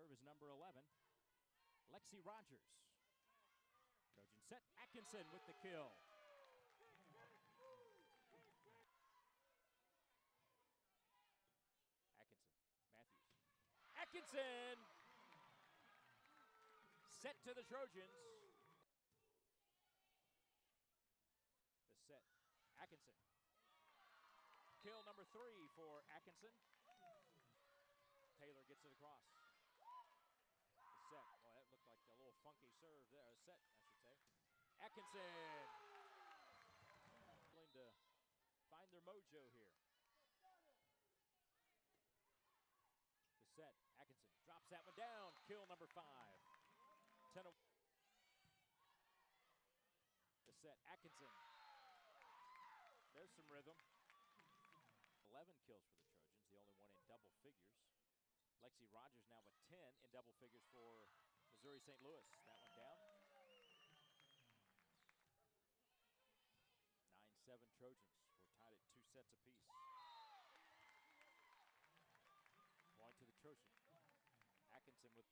serve is number 11, Lexi Rogers. Trojan set, Atkinson with the kill. Atkinson, Matthews. Atkinson! Set to the Trojans. The set, Atkinson. Kill number 3 for Atkinson. Taylor gets it across. The set, well, that looked like a little funky serve there. A set, I should say. Atkinson. Willing to find their mojo here. The set, Atkinson drops that one down. Kill number 5. 10. The set, Atkinson. There's some rhythm. 11 kills for the Trojans, the only one in double figures. Lexi Rogers now with 10 in double figures for Missouri St. Louis. That one down. 9-7 Trojans. We're tied at 2 sets apiece. Point to the Trojan. Atkinson with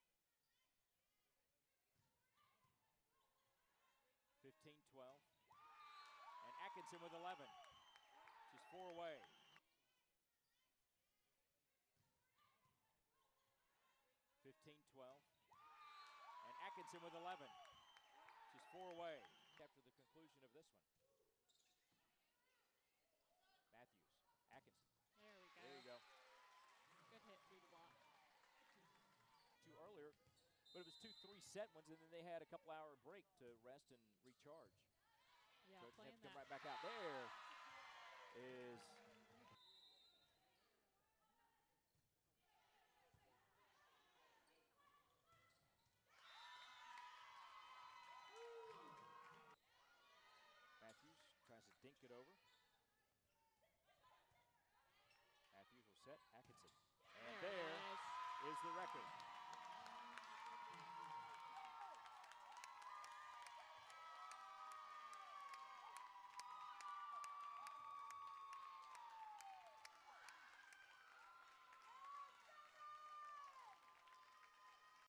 15-12. And Atkinson with 11. She's 4 away. (15-12). And Atkinson with 11. She's 4 away after the conclusion of this one. Matthews, Atkinson. There we go. There you go. Good hit through the block. 2 earlier, but it was 2 3-set ones, and then they had a couple-hour break to rest and recharge. Yeah, so playing come that. right back out. There is Matthews tries to dink it over. Matthews will set, Atkinson. And there is the record.